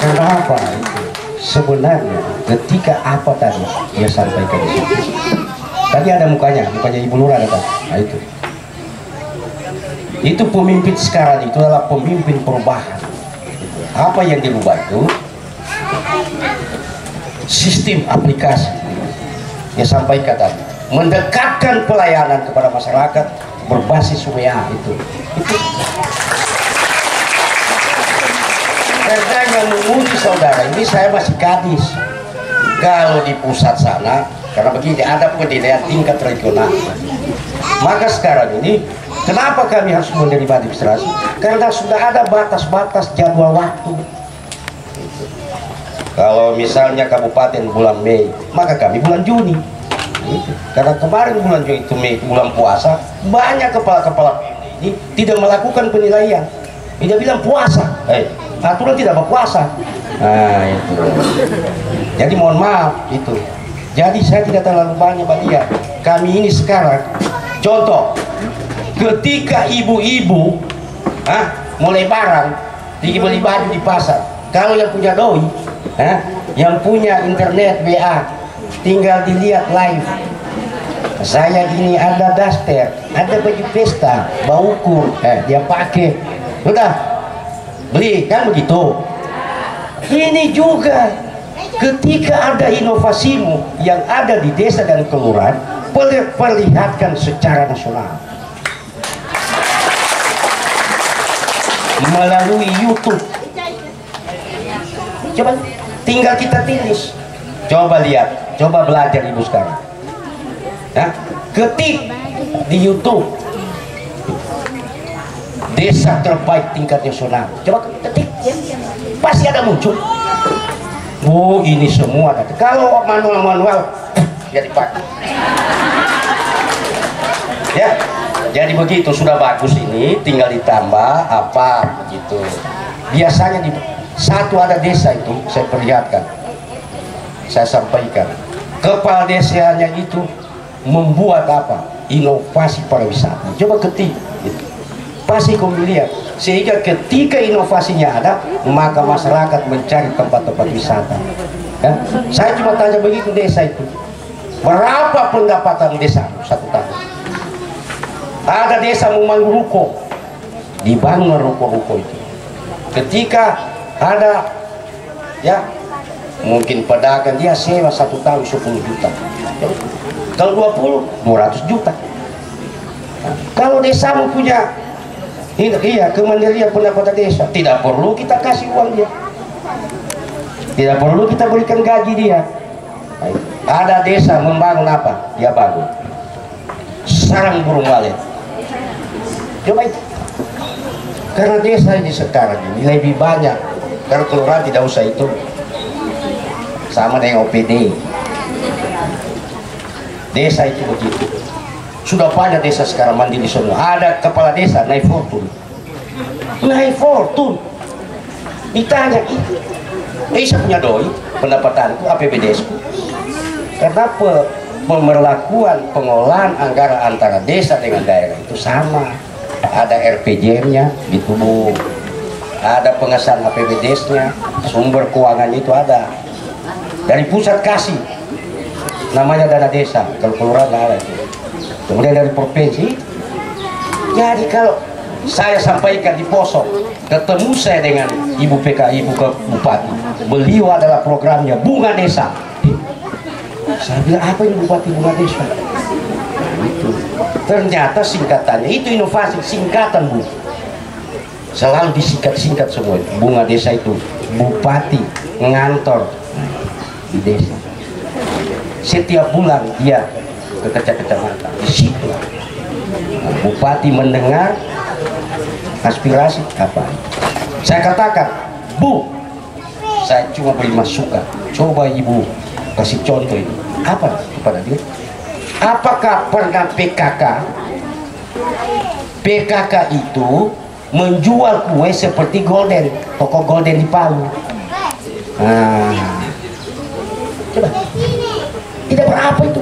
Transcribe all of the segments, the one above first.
Kenapa itu? Sebenarnya ketika apa tadi dia sampaikan di situ. Tadi ada mukanya Ibu Lurah ada. Nah itu. Itu pemimpin sekarang itu adalah pemimpin perubahan. Apa yang dirubah itu? Sistem aplikasi. Dia sampaikan tadi, mendekatkan pelayanan kepada masyarakat berbasis WA itu. Karena yang menguji saudara ini saya masih gadis. Kalau di pusat sana, karena begini ada penilaian tingkat regional. Maka sekarang ini, kenapa kami harus menerima administrasi? Karena sudah ada batas-batas jadwal waktu. Kalau misalnya kabupaten bulan Mei, maka kami bulan Juni. Karena kemarin bulan Juni itu Mei, bulan puasa, banyak kepala-kepala ini tidak melakukan penilaian. Dia bilang puasa, aturan tidak berpuasa. Nah itu. Jadi mohon maaf itu. Jadi saya tidak terlalu banyak dia. Kami ini sekarang, contoh, ketika ibu-ibu mulai barang, tinggi beli baju di pasar. Kalau yang punya doi, yang punya internet WA, tinggal dilihat live. Saya ini ada daster, ada baju pesta, bau ukur, dia pakai, udah beli kan begitu. Ini juga ketika ada inovasimu yang ada di desa dan kelurahan, perlihatkan secara nasional melalui YouTube. Coba tinggal kita tulis, coba lihat, coba belajar ibu sekarang. Ketik di YouTube desa terbaik tingkat nasional, coba ketik, pasti ada muncul. Oh ini semua. Kalau manual jadi pakai. Ya, jadi begitu sudah bagus ini, tinggal ditambah apa begitu. Biasanya di satu ada desa itu saya perlihatkan, saya sampaikan kepala desanya itu membuat apa inovasi pariwisata. Coba ketik gitu. Pasti kamu lihat, sehingga ketika inovasinya ada maka masyarakat mencari tempat-tempat wisata. Saya cuma tanya begitu desa itu, berapa pendapatan desa satu tahun? Ada desa membangun ruko, dibangun ruko-ruko itu. Ketika ada ya mungkin pedagang dia sewa satu tahun 10 juta, kalau 20 200 juta. Kalau desa punya kemandirian pendapatan desa, tidak perlu kita kasih uang dia, tidak perlu kita berikan gaji dia. Ada desa membangun apa? Dia bangun sarang burung walet. Coba itu. Karena desa ini sekarang ini lebih banyak. Karena kelurahan tidak usah itu, sama dengan OPD. Desa itu begitu. Sudah banyak desa sekarang mandiri semua. Ada kepala desa naik fortune. Ditanya itu, saya punya doi pendapatanku APBDesku. Karena pemberlakuan pengolahan anggaran antara desa dengan daerah itu sama. Ada RPJM-nya gitu Bu, ada pengesahan APBDes-nya, sumber keuangan itu ada dari pusat kasih, namanya dana desa, kalau kelurahan ada itu. Kemudian dari provinsi. Jadi kalau saya sampaikan di Poso, ketemu saya dengan Ibu PK, Ibu Bupati, beliau adalah programnya Bunga Desa. Saya bilang apa ini Bupati Bunga Desa? Itu ternyata singkatannya itu inovasi, singkatan Bu, selalu disingkat-singkat semua. Bunga Desa itu bupati ngantor di desa, setiap bulan dia ke kecamatan di situ. Bupati mendengar aspirasi apa, saya katakan Bu, saya cuma beri masukan, coba Ibu kasih contoh itu apa kepada dia. Apakah pernah PKK itu menjual kue seperti Golden, toko Golden di Palu? Coba, tidak berapa itu.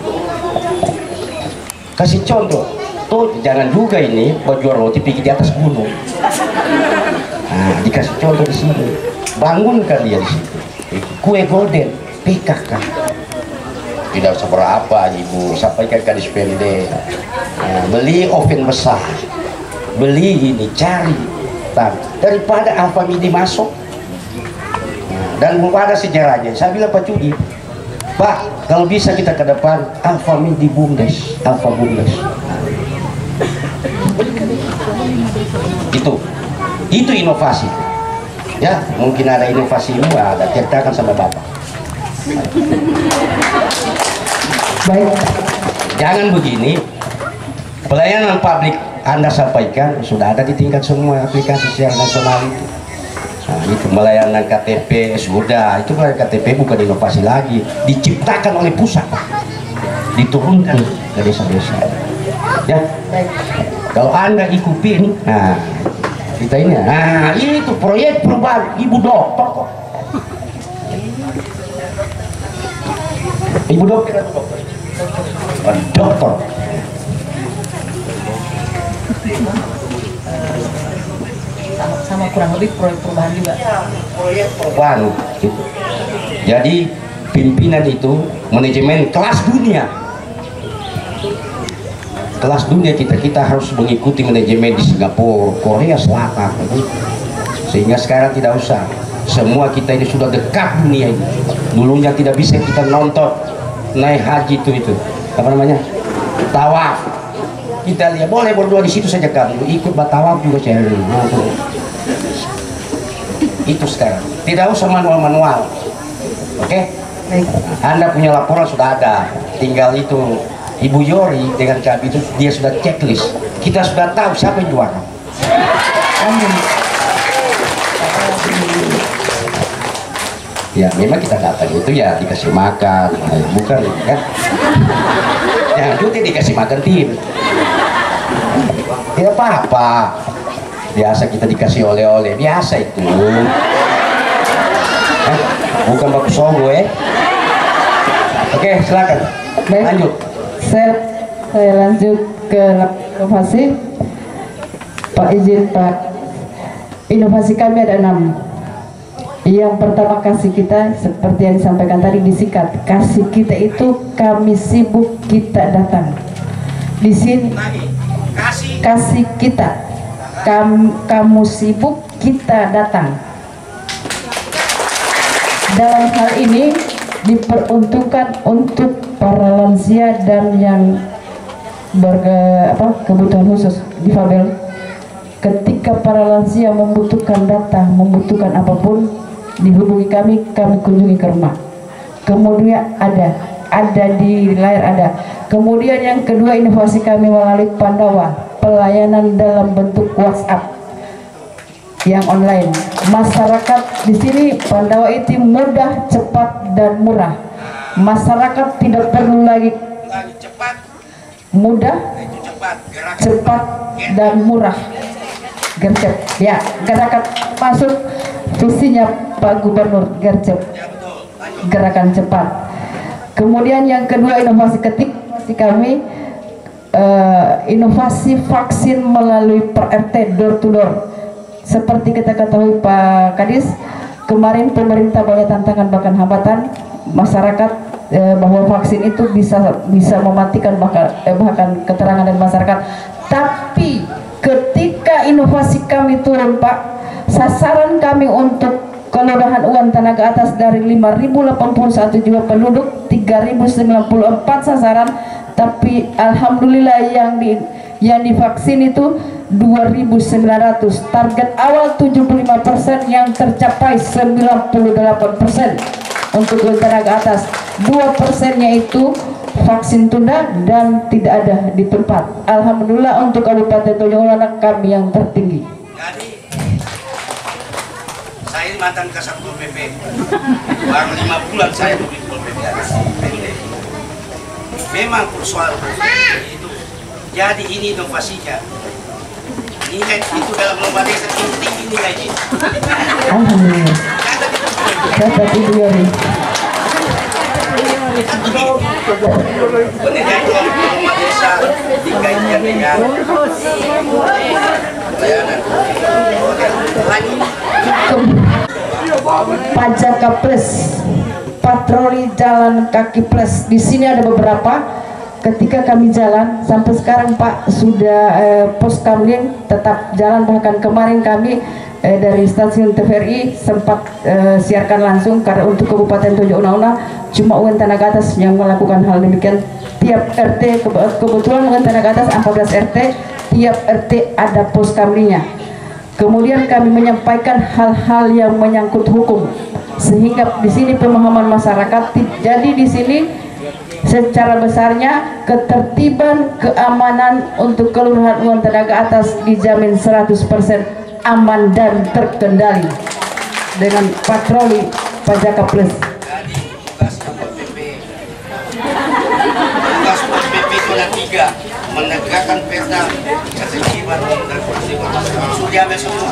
Kasih contoh, tuh jangan juga ini buat jual roti pergi di atas gunung. Nah, dikasih contoh di sini, bangunkan dia di situ. Kue golden, PKK. Tidak seberapa ibu, sampaikan ke Dispende. Nah, beli oven besar, beli ini, cari daripada Alfamidi masuk. Nah, dan belum ada sejarahnya. Saya bilang Pak Cudi, Pak, kalau bisa kita ke depan Alfamidi Bumdes, Alfa Bumdes. Itu inovasi. Ya, mungkin ada inovasi ini, ada ceritakan sama Bapak. Baik. Jangan begini, pelayanan publik Anda sampaikan sudah ada di tingkat semua aplikasi secara nasional itu. Nah, itu pelayanan KTP sudah, itu pelayanan KTP bukan inovasi lagi, diciptakan oleh pusat, diturunkan ke desa-desa. Ya, kalau Anda ikutin, nah kita ini, nah itu proyek perubahan Ibu Dokter kok. Ibu dokter atau dokter? Dokter. Sama kurang lebih proyek perubahan juga. Proyek perubahan gitu. Jadi pimpinan itu manajemen kelas dunia. Kelas dunia kita harus mengikuti manajemen di Singapura, Korea Selatan. Sehingga sekarang tidak usah. Semua kita ini sudah dekat dunia ini. Dulunya tidak bisa kita nonton naik haji itu apa namanya, tawaf. Kita lihat boleh berdua di situ saja, kamu ikut batawaf juga saya. Itu sekarang tidak usah manual. Oke? Anda punya laporan sudah ada, tinggal itu Ibu Yori dengan kami itu dia sudah checklist. Kita sudah tahu siapa yang juara. Amin. Ya memang kita datang itu ya dikasih makan, bukan kan? Yang itu dikasih makan tim. Tidak apa-apa. Biasa kita dikasih oleh-oleh, biasa itu. Bukan baku sogo Oke, silakan. Lanjut. Saya lanjut ke inovasi. Pak izin Pak. Inovasi kami ada 6. Yang pertama, kasih kita seperti yang disampaikan tadi disikat. Kasih kita itu kami sibuk kita datang. Di sini kasih kita kamu sibuk kita datang. Dalam hal ini diperuntukkan untuk para lansia dan yang kebutuhan khusus difabel. Ketika para lansia membutuhkan data, membutuhkan apapun, dihubungi kami kunjungi ke rumah. Kemudian ada di layar ada. Kemudian yang kedua, inovasi kami melalui Pandawa, pelayanan dalam bentuk WhatsApp yang online. Masyarakat di sini Pandawa itu mudah, cepat dan murah. Masyarakat tidak perlu lagi mudah, cepat dan murah. Gercep, ya, gerakan masuk visinya Pak Gubernur, gercep, gerakan cepat. Kemudian yang kedua, inovasi kami inovasi vaksin melalui per RT door to door. Seperti kita ketahui Pak Kadis, kemarin pemerintah banyak tantangan bahkan hambatan masyarakat bahwa vaksin itu bisa mematikan bahkan keterangan dari masyarakat. Tapi ketika inovasi kami turun Pak, sasaran kami untuk kelurahan Uwan Tenaga Atas dari 5.081 jiwa penduduk, 3.094 sasaran, tapi alhamdulillah yang divaksin itu 2.900. Target awal 75% yang tercapai 98% untuk tenaga atas. 2%-nya itu vaksin tunda dan tidak ada di tempat. Alhamdulillah untuk Kabupaten Tanjung Ulana kami yang tertinggi. Jadi saya mantan Kasatpol PP, baru 5 bulan saya di Pol PP. Memang persoalan itu. Jadi ini inovasinya. Nilai itu dalam lomba desa tinggi nilainya. Alhamdulillah. Dapat Ibu Yori. Penelitian lomba desa dikaitkan dengan pelayanan. Lagi Pajaka Plus, patroli jalan kaki plus. Di sini ada beberapa. Ketika kami jalan sampai sekarang Pak sudah pos kamling tetap jalan, bahkan kemarin kami dari stasiun TVRI sempat siarkan langsung karena untuk Kabupaten Tojo Una-Una cuma UN Tanah Atas yang melakukan hal demikian. Tiap RT kebetulan UN Tanah Atas 14 RT, tiap RT ada pos kamlingnya. Kemudian kami menyampaikan hal-hal yang menyangkut hukum sehingga di sini pemahaman masyarakat. Jadi di sini secara besarnya ketertiban keamanan untuk kelurahan Uang Tenaga Atas dijamin 100% aman dan terkendali dengan patroli Pajaka Plus. Jadi tugas Satpol PP itu ada 3, menegakkan perda, ketertiban dan ketertiban masyarakat. Sudah diambil semua.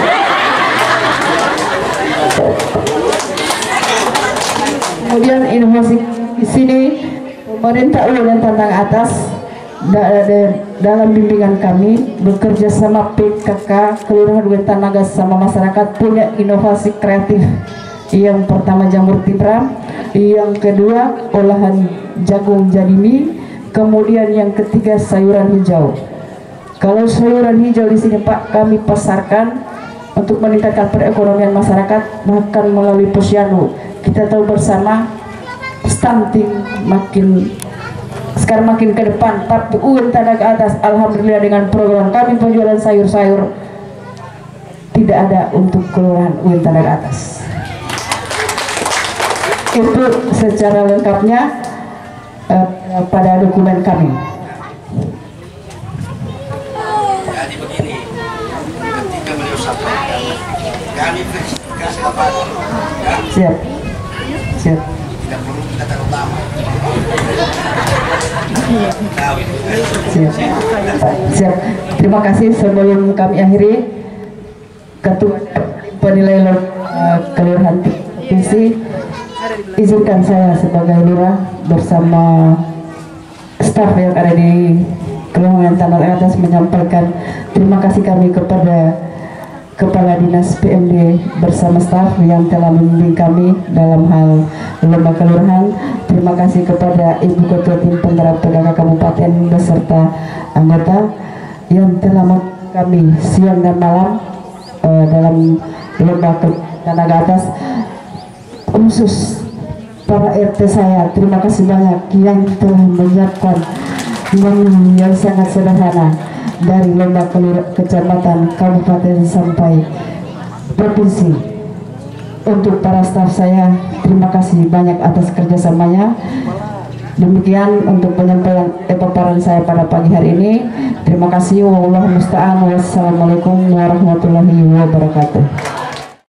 Kemudian inovasi di sini pemerintah dan Tanah Atas dalam bimbingan kami bekerja sama PKK Kelurahan Duren Tanaga sama masyarakat punya inovasi kreatif. Yang pertama jamur tiram, yang kedua olahan jagung jadi mie, kemudian yang ketiga sayuran hijau. Kalau sayuran hijau di sini Pak kami pasarkan untuk meningkatkan perekonomian masyarakat, bahkan melalui posyandu. Kita tahu bersama stunting sekarang makin ke depan, tapi UN Tenaga Atas alhamdulillah dengan program kami penjualan sayur-sayur tidak ada untuk kelurahan UN Tenaga Atas. Itu secara lengkapnya pada dokumen kami. Jadi begini, ketika beliau sampaikan, kami verifikasi lapangan. Siap. Siap. Tidak perlu kita taruh lama. Siap. Siap. Terima kasih. Sebelum kami akhiri, Ketua Penilai Kelurahan Provinsi, izinkan saya sebagai lurah bersama staf yang ada di Kelurahan Tanah Atas menyampaikan terima kasih kami kepada Kepala Dinas PMD bersama staf yang telah membimbing kami dalam hal lomba kelurahan. Terima kasih kepada Ibu Ketua Tim Penggerak PKK Kabupaten beserta anggota yang telah membantu kami siang dan malam dalam lomba Tenaga Atas. Khusus para RT saya, terima kasih banyak yang telah menyiapkan yang sangat sederhana dari lomba kecamatan, kabupaten sampai provinsi. Untuk para staf saya, terima kasih banyak atas kerjasamanya. Demikian untuk penyampaian paparan saya pada pagi hari ini. Terima kasih. Wallahu musta'an. Wassalamualaikum warahmatullahi wabarakatuh.